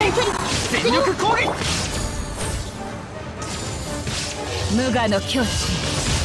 全力攻撃。 無我の境地。